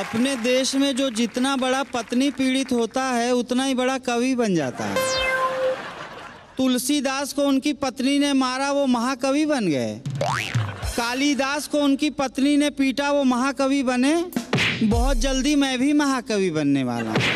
अपने देश में जो जितना बड़ा पत्नी पीड़ित होता है उतना ही बड़ा कवि बन जाता है। तुलसीदास को उनकी पत्नी ने मारा, वो महाकवि बन गए। कालिदास को उनकी पत्नी ने पीटा, वो महाकवि बने। बहुत जल्दी मैं भी महाकवि बनने वाला हूँ।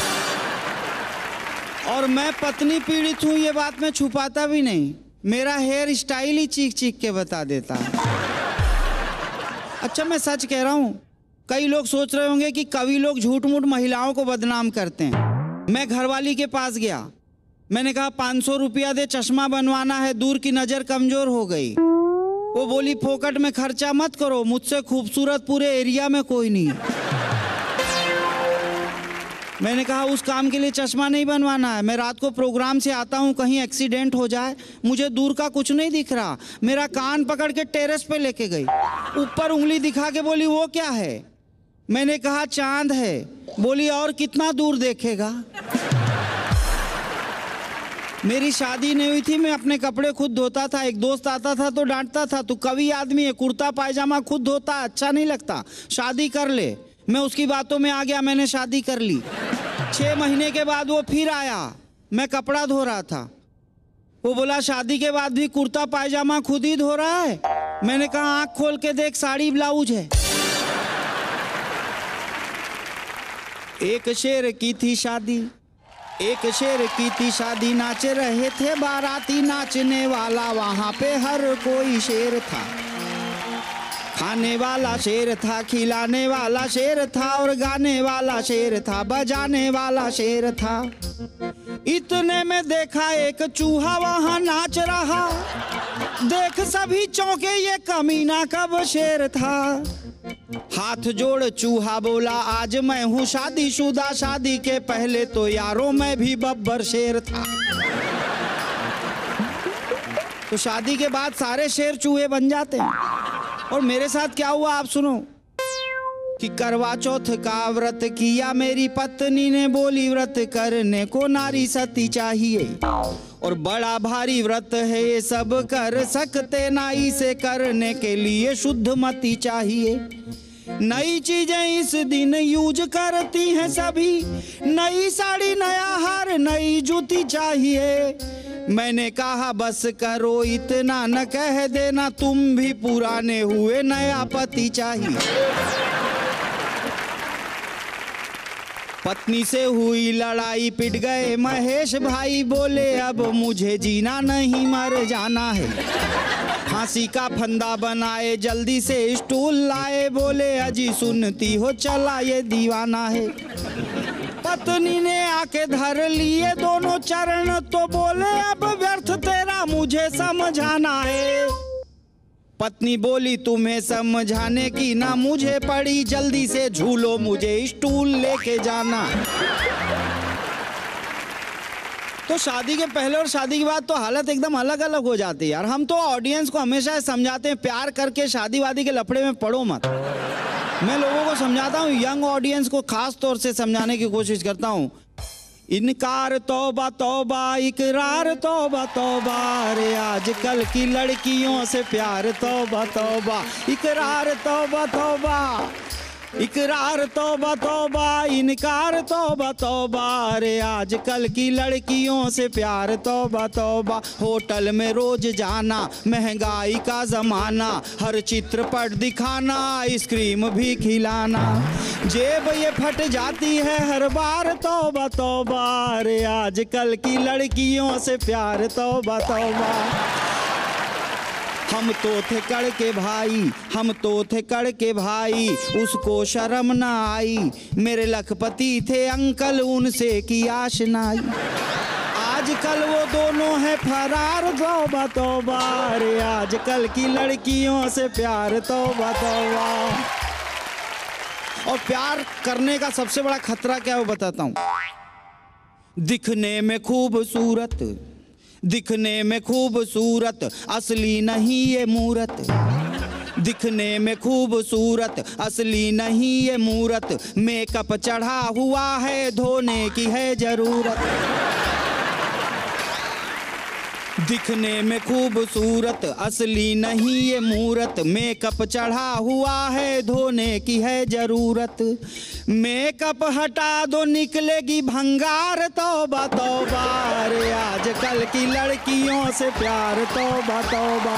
और मैं पत्नी पीड़ित हूँ ये बात मैं छुपाता भी नहीं। मेरा हेयर स्टाइल ही चीख चीख के बता देता है। अच्छा मैं सच कह रहा हूँ। कई लोग सोच रहे होंगे कि कवि लोग झूठ मूठ महिलाओं को बदनाम करते हैं। मैं घरवाली के पास गया, मैंने कहा 500 रुपया दे, चश्मा बनवाना है, दूर की नज़र कमज़ोर हो गई। वो बोली फोकट में खर्चा मत करो, मुझसे खूबसूरत पूरे एरिया में कोई नहीं है। मैंने कहा उस काम के लिए चश्मा नहीं बनवाना है, मैं रात को प्रोग्राम से आता हूँ, कहीं एक्सीडेंट हो जाए, मुझे दूर का कुछ नहीं दिख रहा। मेरा कान पकड़ के टेरेस पे लेके गई, ऊपर उंगली दिखा के बोली वो क्या है? मैंने कहा चांद है। बोली और कितना दूर देखेगा? मेरी शादी नहीं हुई थी, मैं अपने कपड़े खुद धोता था। एक दोस्त आता था तो डांटता था, तू कवि आदमी है, कुर्ता पायजामा खुद धोता, अच्छा नहीं लगता, शादी कर ले। मैं उसकी बातों में आ गया, मैंने शादी कर ली। 6 महीने के बाद वो फिर आया, मैं कपड़ा धो रहा था। वो बोला शादी के बाद भी कुर्ता पायजामा खुद ही धो रहा है? मैंने कहा आँख खोल के देख, साड़ी ब्लाउज है। एक शेर की थी शादी, एक शेर की थी शादी, नाच रहे थे बाराती, नाचने वाला वहां पे हर कोई शेर था। खाने वाला शेर था, खिलाने वाला शेर था, और गाने वाला शेर था, बजाने वाला शेर था। इतने में देखा एक चूहा वहां नाच रहा, देख सभी चौंके ये कमीना कब शेर था। हाथ जोड़ चूहा बोला आज मैं हूँ शादीशुदा, शादी के पहले तो यारों मैं भी बब्बर शेर था। तो शादी के बाद सारे शेर चूहे बन जाते हैं। और मेरे साथ क्या हुआ आप सुनो कि करवा चौथ का व्रत किया मेरी पत्नी ने, बोली व्रत करने को नारी सती चाहिए, और बड़ा भारी व्रत है ये सब कर सकते ना, इसे करने के लिए शुद्ध मति चाहिए। नई चीजें इस दिन यूज करती हैं सभी, नई साड़ी नया हार नई जूती चाहिए। मैंने कहा बस करो इतना न कह देना, तुम भी पुराने हुए, नया पति चाहिए। पत्नी से हुई लड़ाई, पिट गए महेश भाई, बोले अब मुझे जीना नहीं मर जाना है। फांसी का फंदा बनाए, जल्दी से स्टूल लाए, बोले अजी सुनती हो चला ये दीवाना है। पत्नी ने आके धर लिए दोनों चरण, तो बोले अब व्यर्थ तेरा मुझे समझाना है। पत्नी बोली तुम्हें समझाने की ना मुझे पड़ी, जल्दी से झूलो मुझे स्टूल लेके जाना। तो शादी के पहले और शादी के बाद तो हालत एकदम अलग अलग हो जाती है यार। हम तो ऑडियंस को हमेशा समझाते हैं प्यार करके शादी वादी के लफड़े में पड़ो मत। मैं लोगों को समझाता हूँ, यंग ऑडियंस को खास तौर से समझाने की कोशिश करता हूँ। इनकार तौबा तौबा, इकरार तौबा तौबा, रे आजकल की लड़कियों से प्यार तौबा तौबा, इकरार तौबा तौबा, इकरार तौबा तौबा, इनकार तौबा तौबा, रे आजकल की लड़कियों से प्यार तौबा तौबा। होटल में रोज जाना, महंगाई का जमाना, हर चित्रपट दिखाना, आइसक्रीम भी खिलाना, जेब ये फट जाती है हर बार तौबा तौबा, रे आजकल की लड़कियों से प्यार तौबा तौबा। हम तो थे कड़ के भाई, हम तो थे कड़ के भाई, उसको शर्म ना आई, मेरे लखपति थे अंकल उनसे की आशनाई। आजकल वो दोनों है फरार तौबा तौबा, रे आजकल की लड़कियों से प्यार तौबा तौबा। और प्यार करने का सबसे बड़ा खतरा क्या है वो बताता हूँ। दिखने में खूबसूरत, दिखने में खूबसूरत, असली नहीं ये मूरत। दिखने में खूबसूरत, असली नहीं ये मूरत, मेकअप चढ़ा हुआ है, धोने की है जरूरत। दिखने में खूबसूरत, असली नहीं ये मूरत, मेकअप चढ़ा हुआ है, धोने की है जरूरत। मेकअप हटा दो निकलेगी भंगार, तौबा तौबा रे आजकल की लड़कियों से प्यार, तौबा तौबा।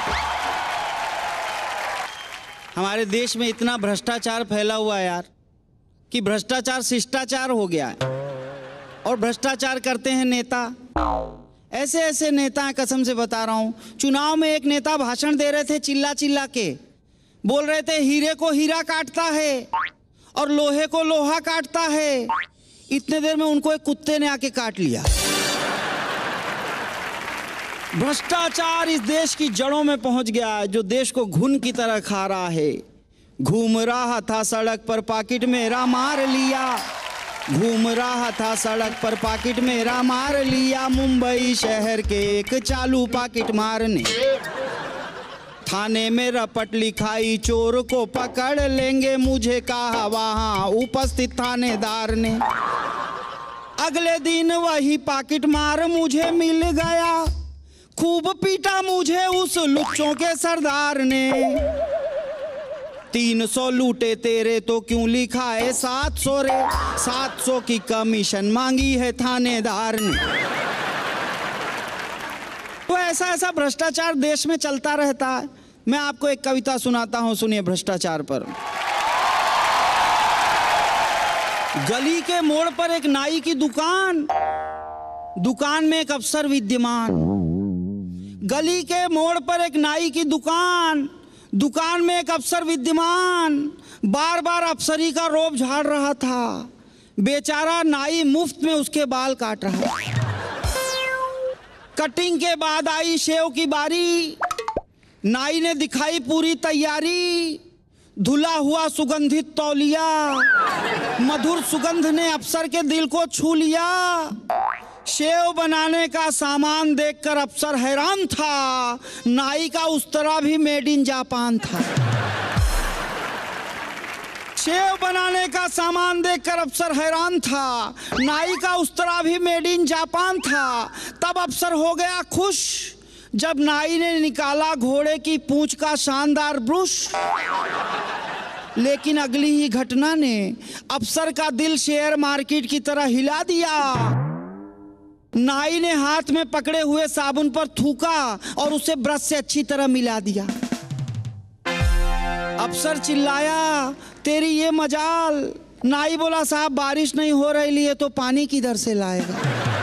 हमारे देश में इतना भ्रष्टाचार फैला हुआ है यार कि भ्रष्टाचार शिष्टाचार हो गया है। और भ्रष्टाचार करते हैं नेता, ऐसे ऐसे नेता हैं, कसम से बता रहा हूं। चुनाव में एक नेता भाषण दे रहे थे, चिल्ला चिल्ला के बोल रहे थे हीरे को हीरा काटता है और लोहे को लोहा काटता है। इतने देर में उनको एक कुत्ते ने आके काट लिया। भ्रष्टाचार इस देश की जड़ों में पहुंच गया है, जो देश को घुन की तरह खा रहा है। घूम रहा था सड़क पर पाकिट मेरा मार लिया, घूम रहा था सड़क पर पाकिट मेरा मार लिया, मुंबई शहर के एक चालू पाकिट मारने। थाने में रपट लिखाई, चोर को पकड़ लेंगे, मुझे कहा वहां उपस्थित थानेदार ने। अगले दिन वही पाकिट मार मुझे मिल गया, खूब पीटा मुझे उस लुच्चों के सरदार ने। 300 लूटे तेरे तो क्यों लिखा है 700 रे, 700 की कमीशन मांगी है थानेदार ने। तो ऐसा ऐसा भ्रष्टाचार देश में चलता रहता है। मैं आपको एक कविता सुनाता हूं, सुनिए भ्रष्टाचार पर। गली के मोड़ पर एक नाई की दुकान, दुकान में एक अफसर विद्यमान। गली के मोड़ पर एक नाई की दुकान, दुकान में एक अफसर विद्यमान। बार बार अफसरी का रोब झाड़ रहा था, बेचारा नाई मुफ्त में उसके बाल काट रहा। कटिंग के बाद आई शेव की बारी, नाई ने दिखाई पूरी तैयारी। धुला हुआ सुगंधित तौलिया, मधुर सुगंध ने अफसर के दिल को छू लिया। शेव बनाने का सामान देखकर अफसर हैरान था, नाई का उस्तरा भी मेड इन जापान था। शेव बनाने का सामान देखकर अफसर हैरान था, नाई का उस्तरा भी मेड इन जापान था। तब अफसर हो गया खुश जब नाई ने निकाला घोड़े की पूंछ का शानदार ब्रुश। लेकिन अगली ही घटना ने अफसर का दिल शेयर मार्केट की तरह हिला दिया। नाई ने हाथ में पकड़े हुए साबुन पर थूका और उसे ब्रश से अच्छी तरह मिला दिया। अफसर चिल्लाया तेरी ये मजाल। नाई बोला साहब बारिश नहीं हो रही है तो पानी किधर से लाएगा।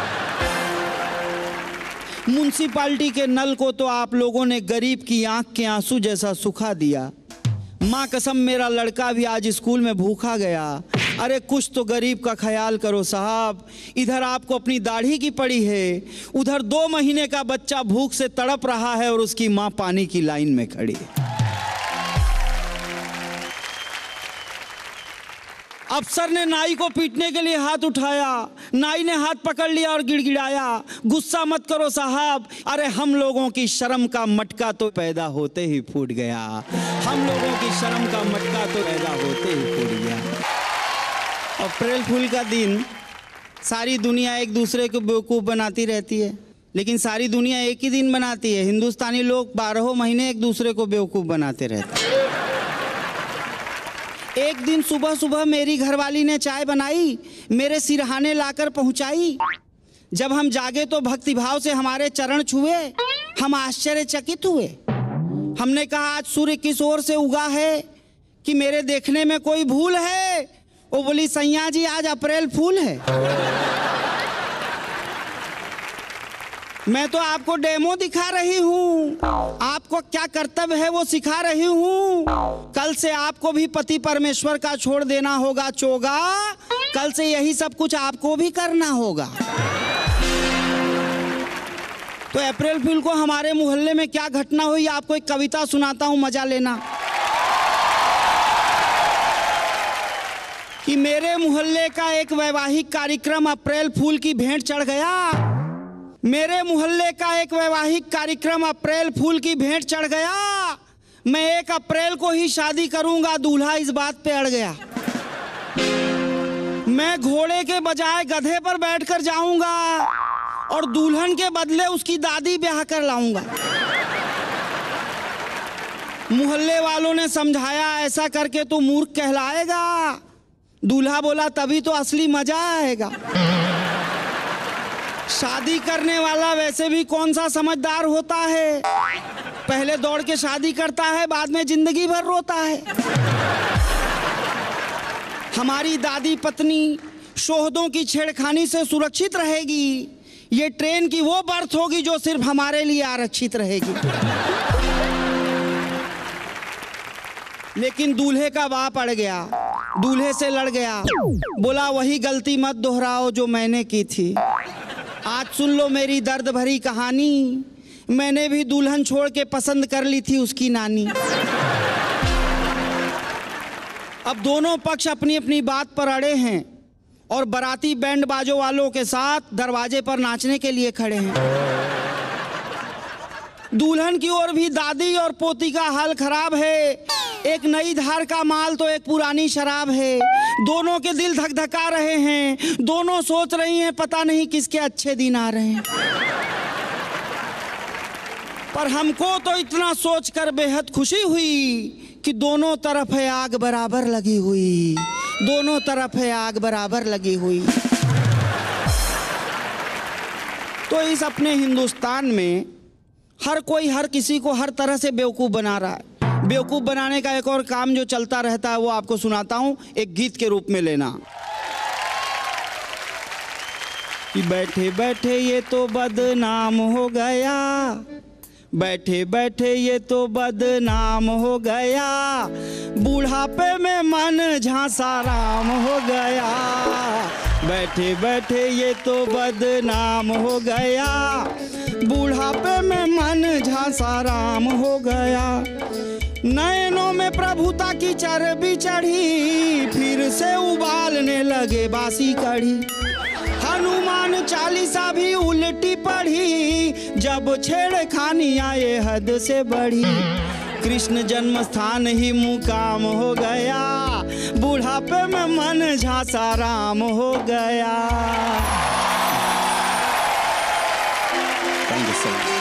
म्युनिसिपालिटी के नल को तो आप लोगों ने गरीब की आंख के आंसू जैसा सुखा दिया। माँ कसम मेरा लड़का भी आज स्कूल में भूखा गया। अरे कुछ तो गरीब का ख्याल करो साहब। इधर आपको अपनी दाढ़ी की पड़ी है, उधर 2 महीने का बच्चा भूख से तड़प रहा है और उसकी माँ पानी की लाइन में खड़ी है। अफसर ने नाई को पीटने के लिए हाथ उठाया, नाई ने हाथ पकड़ लिया और गिड़गिड़ाया गुस्सा मत करो साहब, अरे हम लोगों की शर्म का मटका तो पैदा होते ही फूट गया। हम लोगों की शर्म का मटका तो पैदा होते ही फूट गया। अप्रैल फूल का दिन सारी दुनिया एक दूसरे को बेवकूफ़ बनाती रहती है, लेकिन सारी दुनिया एक ही दिन बनाती है। हिंदुस्तानी लोग 12 महीने एक दूसरे को बेवकूफ़ बनाते रहते हैं। एक दिन सुबह सुबह मेरी घरवाली ने चाय बनाई, मेरे सिरहाने लाकर पहुंचाई। जब हम जागे तो भक्तिभाव से हमारे चरण छुए, हम आश्चर्यचकित हुए। हमने कहा आज सूर्य किस ओर से उगा है कि मेरे देखने में कोई भूल है। वो बोली सैया जी आज अप्रैल फूल है। मैं तो आपको डेमो दिखा रही हूँ, आपको क्या कर्तव्य है वो सिखा रही हूँ। कल से आपको भी पति परमेश्वर का छोड़ देना होगा चोगा, कल से यही सब कुछ आपको भी करना होगा। तो अप्रैल फूल को हमारे मोहल्ले में क्या घटना हुई आपको एक कविता सुनाता हूँ, मजा लेना। कि मेरे मोहल्ले का एक वैवाहिक कार्यक्रम अप्रैल फूल की भेंट चढ़ गया। मेरे मोहल्ले का एक वैवाहिक कार्यक्रम अप्रैल फूल की भेंट चढ़ गया। मैं 1 अप्रैल को ही शादी करूंगा, दूल्हा इस बात पे अड़ गया। मैं घोड़े के बजाय गधे पर बैठकर जाऊंगा और दुल्हन के बदले उसकी दादी ब्याह कर लाऊंगा। मोहल्ले वालों ने समझाया ऐसा करके तो मूर्ख कहलाएगा। दूल्हा बोला तभी तो असली मजा आएगा। शादी करने वाला वैसे भी कौन सा समझदार होता है, पहले दौड़ के शादी करता है, बाद में जिंदगी भर रोता है। हमारी दादी पत्नी शोहदों की छेड़खानी से सुरक्षित रहेगी। ये ट्रेन की वो बर्थ होगी जो सिर्फ हमारे लिए आरक्षित रहेगी। लेकिन दूल्हे का बाप अड़ गया, दूल्हे से लड़ गया, बोला वही गलती मत दोहराओ जो मैंने की थी। आज सुन लो मेरी दर्द भरी कहानी, मैंने भी दुल्हन छोड़ के पसंद कर ली थी उसकी नानी। अब दोनों पक्ष अपनी अपनी बात पर अड़े हैं और बाराती बैंड बाजों वालों के साथ दरवाजे पर नाचने के लिए खड़े हैं। दुल्हन की ओर भी दादी और पोती का हाल खराब है। एक नई धार का माल तो एक पुरानी शराब है। दोनों के दिल धक धका रहे हैं, दोनों सोच रही हैं पता नहीं किसके अच्छे दिन आ रहे हैं। पर हमको तो इतना सोचकर बेहद खुशी हुई कि दोनों तरफ है आग बराबर लगी हुई, दोनों तरफ है आग बराबर लगी हुई। तो इस अपने हिंदुस्तान में हर कोई हर किसी को हर तरह से बेवकूफ़ बना रहा है। बेवकूफ़ बनाने का एक और काम जो चलता रहता है वो आपको सुनाता हूं, एक गीत के रूप में लेना। कि बैठे बैठे ये तो बदनाम हो गया, बैठे बैठे ये तो बदनाम हो गया, बुढ़ापे में मन झांसा राम हो गया। बैठे बैठे ये तो बदनाम हो गया, बुढ़ापे में मन झांसा राम हो गया। नैनों में प्रभुता की चर्बी चढ़ी, फिर से उबालने लगे बासी कढ़ी। हनुमान चालीसा भी उल्टी पढ़ी, जब छेड़खानी आए हद से बढ़ी। कृष्ण जन्म स्थान ही मुकाम हो गया, बुढ़ापे में मन झांसा राम हो गया। Thank you so much.